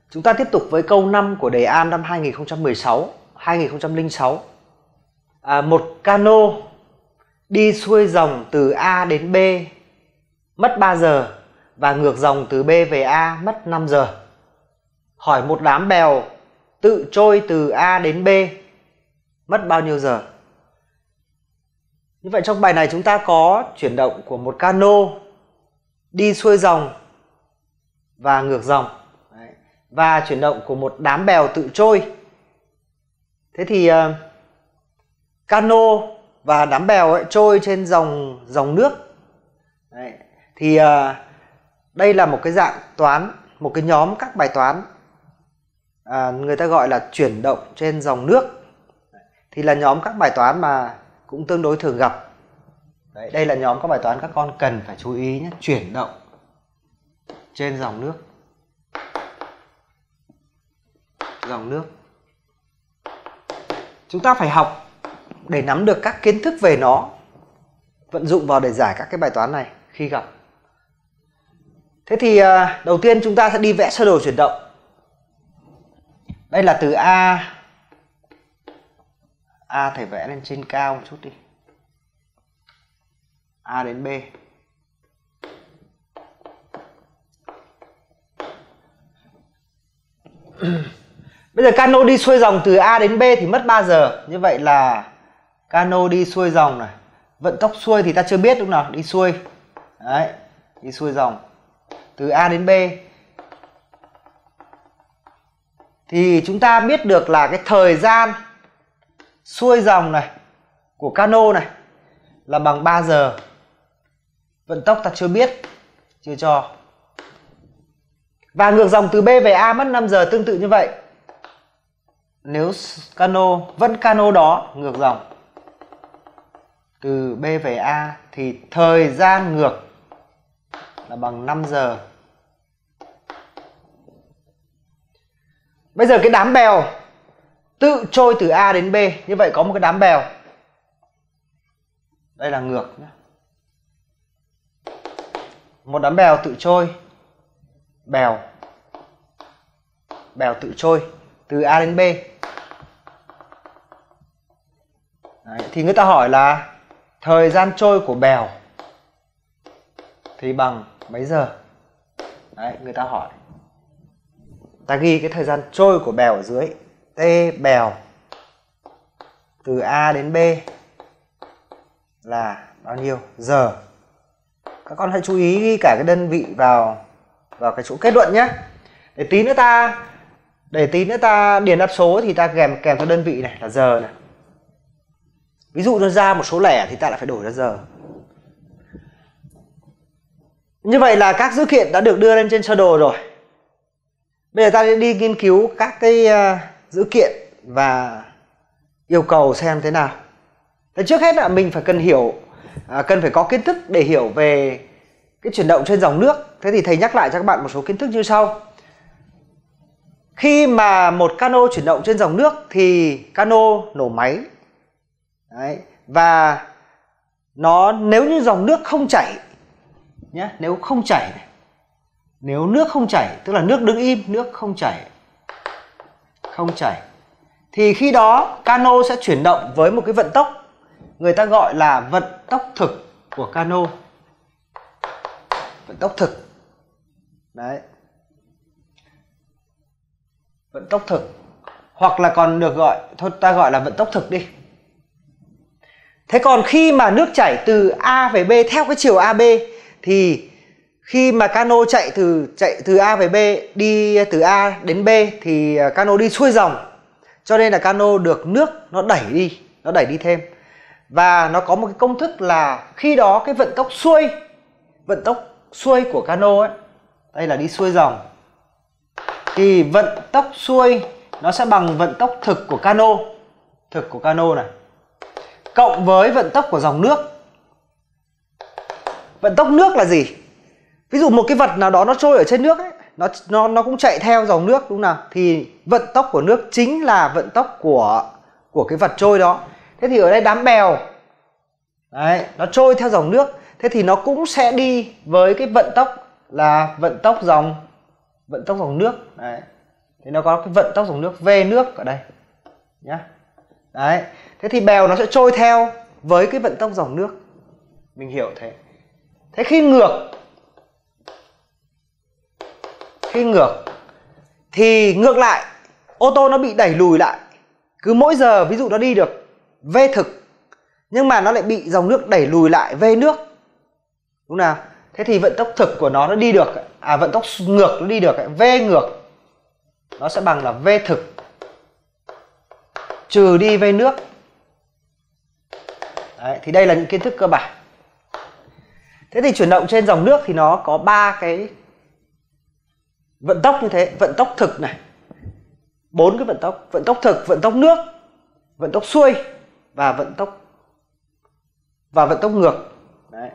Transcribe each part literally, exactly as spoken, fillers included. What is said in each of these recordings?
Chúng ta tiếp tục với câu năm của đề An năm hai nghìn không trăm mười sáu, hai nghìn không trăm lẻ sáu. À, một cano đi xuôi dòng từ A đến B mất ba giờ và ngược dòng từ B về A mất năm giờ. Hỏi một đám bèo tự trôi từ A đến B mất bao nhiêu giờ? Như vậy trong bài này chúng ta có chuyển động của một cano đi xuôi dòng và ngược dòng. Đấy. Và chuyển động của một đám bèo tự trôi. Thế thì uh, cano và đám bèo ấy, trôi trên dòng dòng nước. Đấy. Thì uh, đây là một cái dạng toán, một cái nhóm các bài toán à, người ta gọi là chuyển động trên dòng nước. Thì là nhóm các bài toán mà cũng tương đối thường gặp. Đấy, đây là nhóm các bài toán các con cần phải chú ý nhé. Chuyển động trên dòng nước. Dòng nước. Chúng ta phải học để nắm được các kiến thức về nó, vận dụng vào để giải các cái bài toán này khi gặp. Thế thì đầu tiên chúng ta sẽ đi vẽ sơ đồ chuyển động. Đây là từ A. A thầy vẽ lên trên cao một chút đi. A đến B. Bây giờ cano đi xuôi dòng từ A đến B thì mất ba giờ. Như vậy là cano đi xuôi dòng này. Vận tốc xuôi thì ta chưa biết lúc nào. Đi xuôi. Đấy. Đi xuôi dòng từ A đến B. Thì chúng ta biết được là cái thời gian xuôi dòng này của cano này là bằng ba giờ. Vận tốc ta chưa biết, chưa cho. Và ngược dòng từ B về A mất năm giờ, tương tự như vậy. Nếu cano, vẫn cano đó, ngược dòng từ B về A thì thời gian ngược là bằng năm giờ. Bây giờ cái đám bèo tự trôi từ A đến B. Như vậy có một cái đám bèo. Đây là ngược nhé. Một đám bèo tự trôi. Bèo. Bèo tự trôi từ A đến B. Đấy, thì người ta hỏi là thời gian trôi của bèo thì bằng mấy giờ? Đấy, người ta hỏi. Ta ghi cái thời gian trôi của bèo ở dưới. T bèo từ A đến B là bao nhiêu giờ? Các con hãy chú ý ghi cả cái đơn vị vào vào cái chỗ kết luận nhé. Để tí nữa ta để tí nữa ta điền đáp số thì ta kèm kèm cho đơn vị này là giờ này. Ví dụ nó ra một số lẻ thì ta lại phải đổi ra giờ. Như vậy là các dữ kiện đã được đưa lên trên sơ đồ rồi. Bây giờ ta đi nghiên cứu các cái uh, dữ kiện và yêu cầu xem thế nào. Thế trước hết là mình phải cần hiểu, à, cần phải có kiến thức để hiểu về cái chuyển động trên dòng nước. Thế thì thầy nhắc lại cho các bạn một số kiến thức như sau. Khi mà một cano chuyển động trên dòng nước thì cano nổ máy. Đấy. Và nó nếu như dòng nước không chảy nhé, nếu không chảy này. Nếu nước không chảy, tức là nước đứng im, nước không chảy. Không chảy. Thì khi đó cano sẽ chuyển động với một cái vận tốc người ta gọi là vận tốc thực của cano. Vận tốc thực. Đấy. Vận tốc thực. Hoặc là còn được gọi, thôi ta gọi là vận tốc thực đi. Thế còn khi mà nước chảy từ A về B theo cái chiều a bê thì khi mà cano chạy từ chạy từ A về B, đi từ A đến B thì cano đi xuôi dòng. Cho nên là cano được nước nó đẩy đi, nó đẩy đi thêm. Và nó có một cái công thức là khi đó cái vận tốc xuôi, vận tốc xuôi của cano ấy, đây là đi xuôi dòng. Thì vận tốc xuôi nó sẽ bằng vận tốc thực của cano, thực của cano này, cộng với vận tốc của dòng nước. Vận tốc nước là gì? Ví dụ một cái vật nào đó nó trôi ở trên nước ấy, nó nó nó cũng chạy theo dòng nước đúng nào? Thì vận tốc của nước chính là vận tốc của của cái vật trôi đó. Thế thì ở đây đám bèo đấy, nó trôi theo dòng nước, thế thì nó cũng sẽ đi với cái vận tốc là vận tốc dòng vận tốc dòng nước đấy. Thì nó có cái vận tốc dòng nước V nước ở đây nhá. Đấy. Thế thì bèo nó sẽ trôi theo với cái vận tốc dòng nước. Mình hiểu thế. Thế khi ngược Khi ngược thì ngược lại, ô tô nó bị đẩy lùi lại. Cứ mỗi giờ ví dụ nó đi được V thực, nhưng mà nó lại bị dòng nước đẩy lùi lại V nước, đúng nào? Thế thì vận tốc thực của nó nó đi được, à vận tốc ngược nó đi được, V ngược nó sẽ bằng là V thực trừ đi V nước. Đấy, thì đây là những kiến thức cơ bản. Thế thì chuyển động trên dòng nước thì nó có ba cái vận tốc như thế, vận tốc thực này, bốn cái vận tốc: vận tốc thực, vận tốc nước, vận tốc xuôi và vận tốc và vận tốc ngược. Đấy.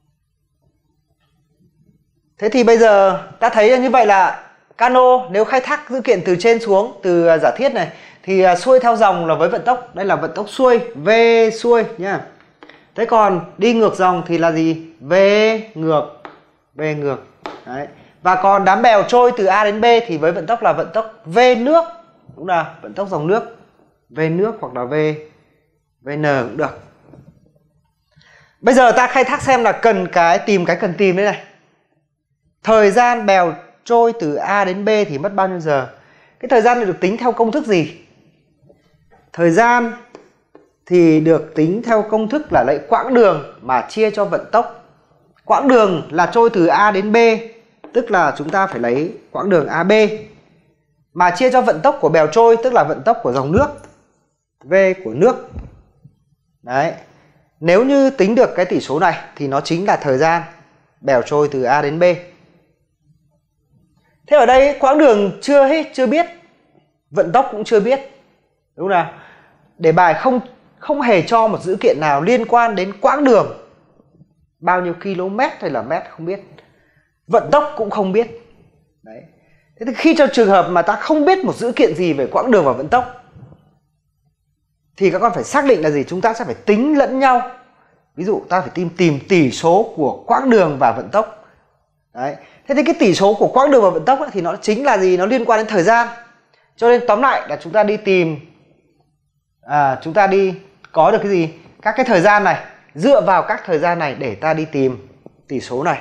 Thế thì bây giờ ta thấy như vậy là cano nếu khai thác dữ kiện từ trên xuống, từ giả thiết này, thì xuôi theo dòng là với vận tốc, đây là vận tốc xuôi, V xuôi nhá. Thế còn đi ngược dòng thì là gì? V ngược, V ngược. Đấy. Và còn đám bèo trôi từ A đến B thì với vận tốc là vận tốc V nước, đúng là vận tốc dòng nước, V nước hoặc là V vê en cũng được. Bây giờ ta khai thác xem là cần cái tìm cái cần tìm đây này. Thời gian bèo trôi từ A đến B thì mất bao nhiêu giờ? Cái thời gian này được tính theo công thức gì? Thời gian thì được tính theo công thức là lấy quãng đường mà chia cho vận tốc. Quãng đường là trôi từ A đến B, tức là chúng ta phải lấy quãng đường a bê mà chia cho vận tốc của bèo trôi, tức là vận tốc của dòng nước, V của nước. Đấy. Nếu như tính được cái tỷ số này thì nó chính là thời gian bèo trôi từ A đến B. Thế ở đây quãng đường chưa hết chưa biết, vận tốc cũng chưa biết, đúng không nào? Đề bài không không hề cho một dữ kiện nào liên quan đến quãng đường, bao nhiêu km hay là mét không biết, vận tốc cũng không biết. Đấy. Thế thì khi trong trường hợp mà ta không biết một dữ kiện gì về quãng đường và vận tốc thì các con phải xác định là gì? Chúng ta sẽ phải tính lẫn nhau. Ví dụ ta phải tìm tìm tỷ số của quãng đường và vận tốc. Đấy. Thế thì cái tỷ số của quãng đường và vận tốc ấy, thì nó chính là gì? Nó liên quan đến thời gian. Cho nên tóm lại là chúng ta đi tìm à, chúng ta đi có được cái gì? Các cái thời gian này, dựa vào các thời gian này để ta đi tìm tỷ số này.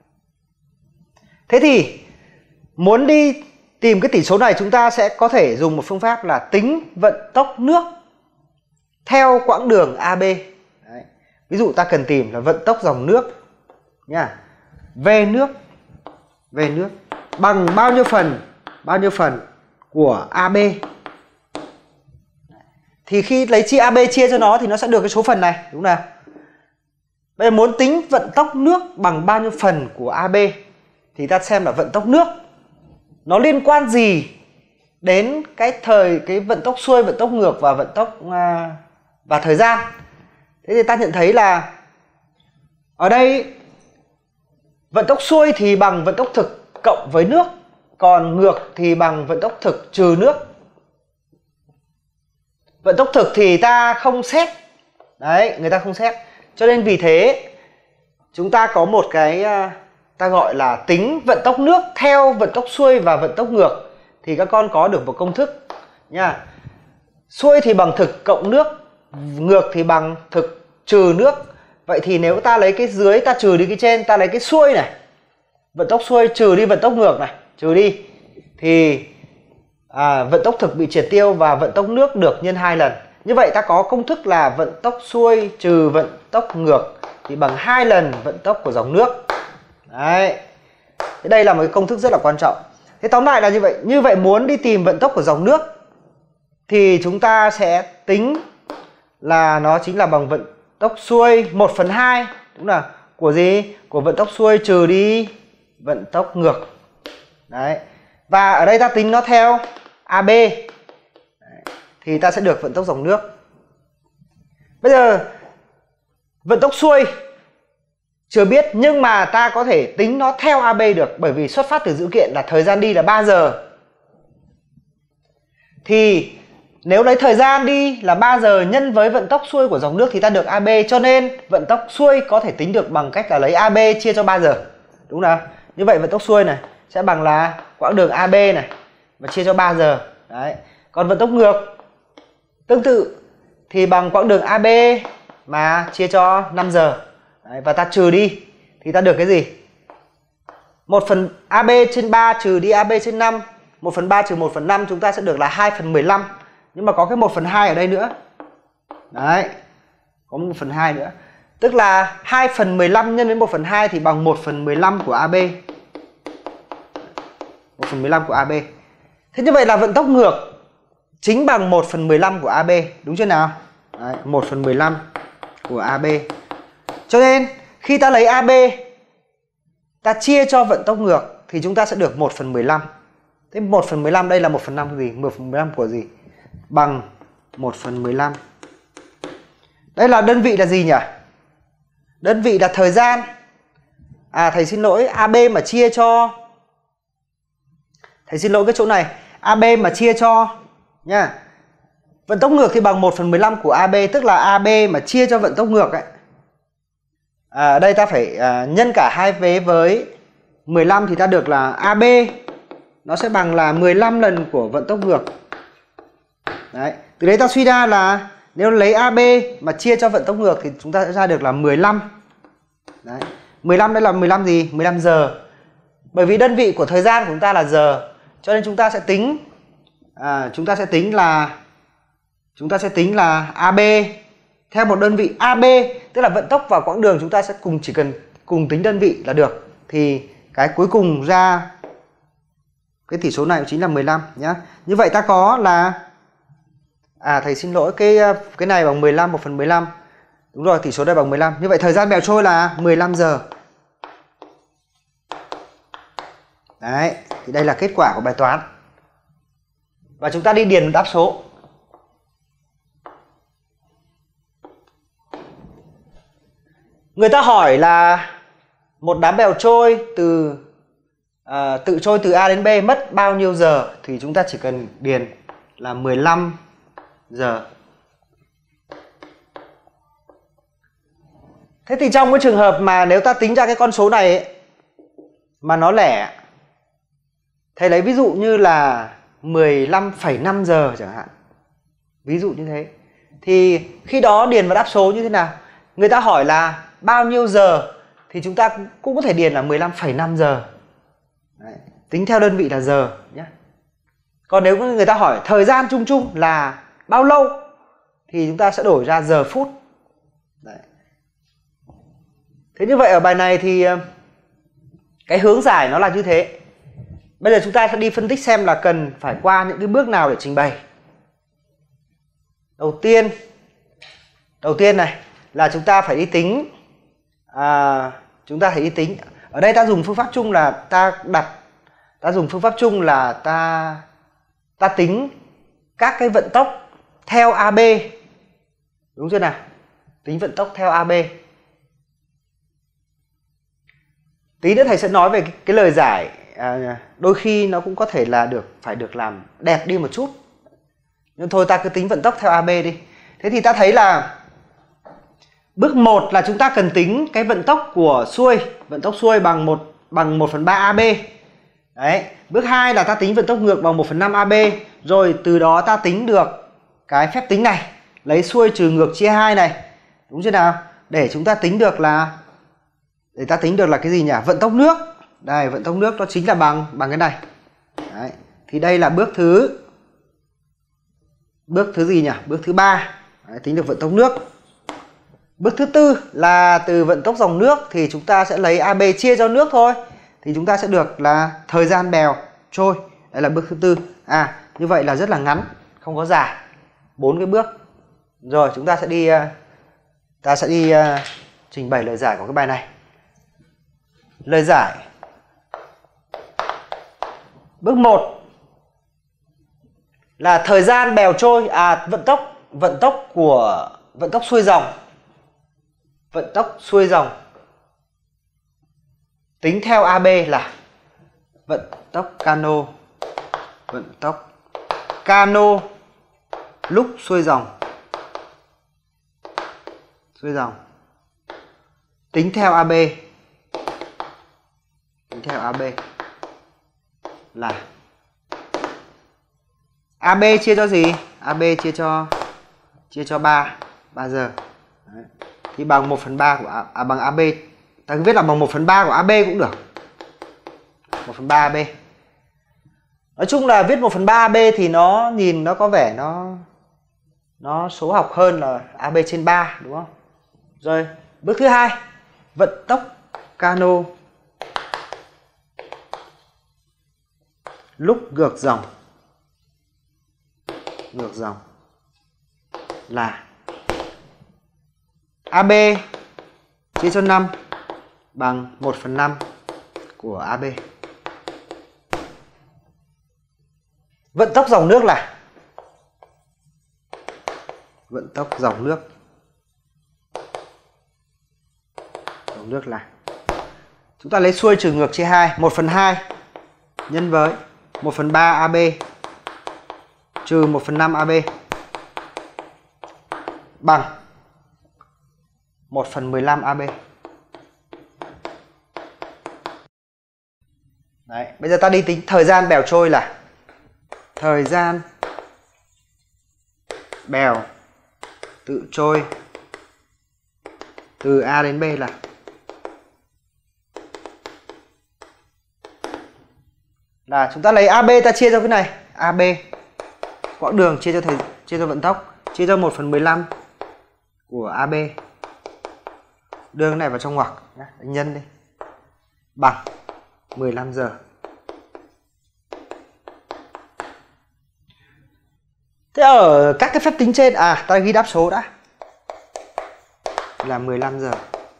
Thế thì muốn đi tìm cái tỷ số này, chúng ta sẽ có thể dùng một phương pháp là tính vận tốc nước theo quãng đường a bê. Đấy. Ví dụ ta cần tìm là vận tốc dòng nước nha, V nước, V nước bằng bao nhiêu phần, bao nhiêu phần của a bê. Thì khi lấy chia a bê chia cho nó thì nó sẽ được cái số phần này, đúng không nào? Bây giờ muốn tính vận tốc nước bằng bao nhiêu phần của a bê thì ta xem là vận tốc nước nó liên quan gì đến cái thời cái vận tốc xuôi, vận tốc ngược và vận tốc uh, và thời gian. Thế thì ta nhận thấy là ở đây vận tốc xuôi thì bằng vận tốc thực cộng với nước, còn ngược thì bằng vận tốc thực trừ nước. Vận tốc thực thì ta không xét. Đấy, người ta không xét. Cho nên vì thế chúng ta có một cái ta gọi là tính vận tốc nước theo vận tốc xuôi và vận tốc ngược. Thì các con có được một công thức nha. Xuôi thì bằng thực cộng nước, ngược thì bằng thực trừ nước. Vậy thì nếu ta lấy cái dưới ta trừ đi cái trên, ta lấy cái xuôi này, vận tốc xuôi trừ đi vận tốc ngược này, trừ đi thì à, vận tốc thực bị triệt tiêu và vận tốc nước được nhân hai lần. Như vậy ta có công thức là vận tốc xuôi trừ vận tốc ngược thì bằng hai lần vận tốc của dòng nước. Đấy. Thế đây là một cái công thức rất là quan trọng. Thế tóm lại là như vậy. Như vậy muốn đi tìm vận tốc của dòng nước thì chúng ta sẽ tính là nó chính là bằng vận tốc xuôi một phần hai, đúng là của gì? Của vận tốc xuôi trừ đi vận tốc ngược. Đấy. Và ở đây ta tính nó theo a bê. Đấy. Thì ta sẽ được vận tốc dòng nước. Bây giờ vận tốc xuôi chưa biết, nhưng mà ta có thể tính nó theo a bê được, bởi vì xuất phát từ dữ kiện là thời gian đi là ba giờ. Thì nếu lấy thời gian đi là ba giờ nhân với vận tốc xuôi của dòng nước thì ta được a bê, cho nên vận tốc xuôi có thể tính được bằng cách là lấy a bê chia cho ba giờ. Đúng không nào? Như vậy vận tốc xuôi này sẽ bằng là quãng đường a bê này và chia cho ba giờ. Đấy. Còn vận tốc ngược tương tự thì bằng quãng đường a bê mà chia cho năm giờ. Đấy. Và ta trừ đi thì ta được cái gì? một phần a bê trên ba trừ đi a bê trên năm. một phần ba trừ một phần năm chúng ta sẽ được là hai phần mười lăm. Nhưng mà có cái một phần hai ở đây nữa. Đấy. Có một phần hai nữa. Tức là hai phần mười lăm nhân với một phần hai thì bằng một phần mười lăm của a bê. một phần mười lăm của a bê. Thế như vậy là vận tốc ngược chính bằng một phần mười lăm của a bê. Đúng chưa nào? Đấy, một phần mười lăm của a bê. Cho nên khi ta lấy a bê ta chia cho vận tốc ngược thì chúng ta sẽ được một phần mười lăm. Thế một phần mười lăm đây là một phần năm của gì? một phần mười lăm của gì? Bằng một phần mười lăm. Đây là đơn vị là gì nhỉ? Đơn vị là thời gian. À thầy xin lỗi, a bê mà chia cho, thầy xin lỗi cái chỗ này, a bê mà chia cho nha. Vận tốc ngược thì bằng một phần mười lăm của a bê, tức là a bê mà chia cho vận tốc ngược ấy. À, ở đây ta phải à, nhân cả hai vế với mười lăm thì ta được là a bê nó sẽ bằng là mười lăm lần của vận tốc ngược. Đấy, từ đấy ta suy ra là nếu lấy a bê mà chia cho vận tốc ngược thì chúng ta sẽ ra được là mười lăm. Đấy, mười lăm đây là mười lăm gì? mười lăm giờ. Bởi vì đơn vị của thời gian của chúng ta là giờ, cho nên chúng ta sẽ tính à, chúng ta sẽ tính là chúng ta sẽ tính là a bê theo một đơn vị a bê, tức là vận tốc và quãng đường chúng ta sẽ cùng chỉ cần cùng tính đơn vị là được. Thì cái cuối cùng ra cái tỷ số này chính là mười lăm nhá. Như vậy ta có là à thầy xin lỗi, cái cái này bằng mười lăm, một phần mười lăm. Đúng rồi, tỷ số đây bằng mười lăm. Như vậy thời gian bèo trôi là mười lăm giờ. Đấy, thì đây là kết quả của bài toán. Và chúng ta đi điền đáp số. Người ta hỏi là một đám bèo trôi từ à, tự trôi từ A đến B mất bao nhiêu giờ, thì chúng ta chỉ cần điền là mười lăm giờ. Thế thì trong cái trường hợp mà nếu ta tính ra cái con số này ấy, mà nó lẻ, thầy lấy ví dụ như là mười lăm phẩy năm giờ chẳng hạn, ví dụ như thế, thì khi đó điền vào đáp số như thế nào? Người ta hỏi là bao nhiêu giờ thì chúng ta cũng có thể điền là mười lăm phẩy năm giờ. Đấy, tính theo đơn vị là giờ nhé. Còn nếu người ta hỏi thời gian chung chung là bao lâu thì chúng ta sẽ đổi ra giờ phút. Đấy. Thế như vậy ở bài này thì cái hướng giải nó là như thế. Bây giờ chúng ta sẽ đi phân tích xem là cần phải qua những cái bước nào để trình bày. Đầu tiên Đầu tiên này là chúng ta phải đi tính à, Chúng ta phải đi tính. Ở đây ta dùng phương pháp chung là ta đặt Ta dùng phương pháp chung là ta Ta tính các cái vận tốc theo a bê. Đúng chưa nào? Tính vận tốc theo a bê. Tí nữa thầy sẽ nói về cái, cái lời giải à, đôi khi nó cũng có thể là được phải được làm đẹp đi một chút. Nhưng thôi ta cứ tính vận tốc theo a bê đi. Thế thì ta thấy là bước một là chúng ta cần tính cái vận tốc của xuôi, vận tốc xuôi bằng một bằng một phần ba a bê. Đấy, bước hai là ta tính vận tốc ngược bằng một phần năm a bê, rồi từ đó ta tính được cái phép tính này, lấy xuôi trừ ngược chia hai này. Đúng chưa nào? Để chúng ta tính được là để ta tính được là cái gì nhỉ? Vận tốc nước. Đây, vận tốc nước nó chính là bằng bằng cái này. Đấy, thì đây là bước thứ bước thứ gì nhỉ? Bước thứ ba. Đấy, tính được vận tốc nước. Bước thứ tư là từ vận tốc dòng nước thì chúng ta sẽ lấy a bê chia cho nước thôi. Thì chúng ta sẽ được là thời gian bèo trôi. Đây là bước thứ tư. À, như vậy là rất là ngắn, không có dài. Bốn cái bước. Rồi chúng ta sẽ đi ta sẽ đi uh, trình bày lời giải của cái bài này. Lời giải. Bước một là thời gian bèo trôi, à vận tốc vận tốc của vận tốc xuôi dòng. Vận tốc xuôi dòng tính theo a bê là vận tốc cano. Vận tốc cano lúc xuôi dòng. Xuôi dòng tính theo a bê. Tính theo a bê là a bê chia cho gì? a bê chia cho chia cho ba, ba giờ. Đấy. Thì bằng một phần ba của A, à, bằng a bê. Ta viết là bằng một phần ba của a bê cũng được. một phần ba a bê. Nói chung là viết một phần ba a bê thì nó nhìn nó có vẻ nó nó số học hơn là a bê trên ba, đúng không? Rồi, bước thứ hai, vận tốc cano lúc ngược dòng. Ngược dòng là a bê chia cho năm bằng một phần năm của a bê. Vận tốc dòng nước là vận tốc dòng nước dòng nước là chúng ta lấy xuôi trừ ngược chia hai, một phần hai nhân với một phần ba a bê trừ một phần năm a bê bằng một phần mười lăm a bê. Đấy, bây giờ ta đi tính thời gian bèo trôi là thời gian bèo tự trôi từ A đến B là là chúng ta lấy a bê ta chia cho cái này, a bê quãng đường chia cho thời chia cho vận tốc, chia cho một phần mười lăm của a bê. Đưa cái này vào trong ngoặc, đánh nhân đi. Bằng mười lăm giờ. Thế ở các cái phép tính trên, à ta ghi đáp số đã. Là mười lăm giờ.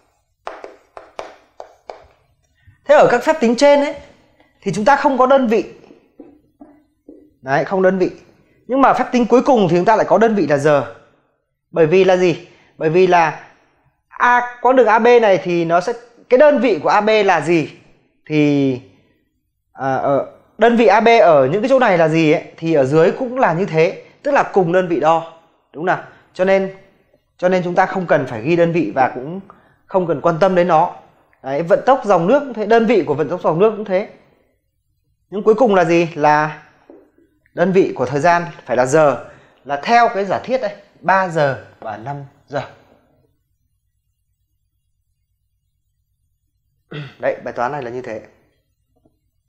Thế ở các phép tính trên ấy thì chúng ta không có đơn vị. Đấy, không đơn vị. Nhưng mà phép tính cuối cùng thì chúng ta lại có đơn vị là giờ. Bởi vì là gì? Bởi vì là A quãng đường a bê này thì nó sẽ cái đơn vị của a bê là gì? Thì à, ở đơn vị a bê ở những cái chỗ này là gì ấy thì ở dưới cũng là như thế, tức là cùng đơn vị đo, đúng nào? Cho nên cho nên chúng ta không cần phải ghi đơn vị và cũng không cần quan tâm đến nó. Đấy, vận tốc dòng nước cũng thế, đơn vị của vận tốc dòng nước cũng thế. Nhưng cuối cùng là gì? Là đơn vị của thời gian phải là giờ, là theo cái giả thiết đây, ba giờ và năm giờ. Đấy, bài toán này là như thế.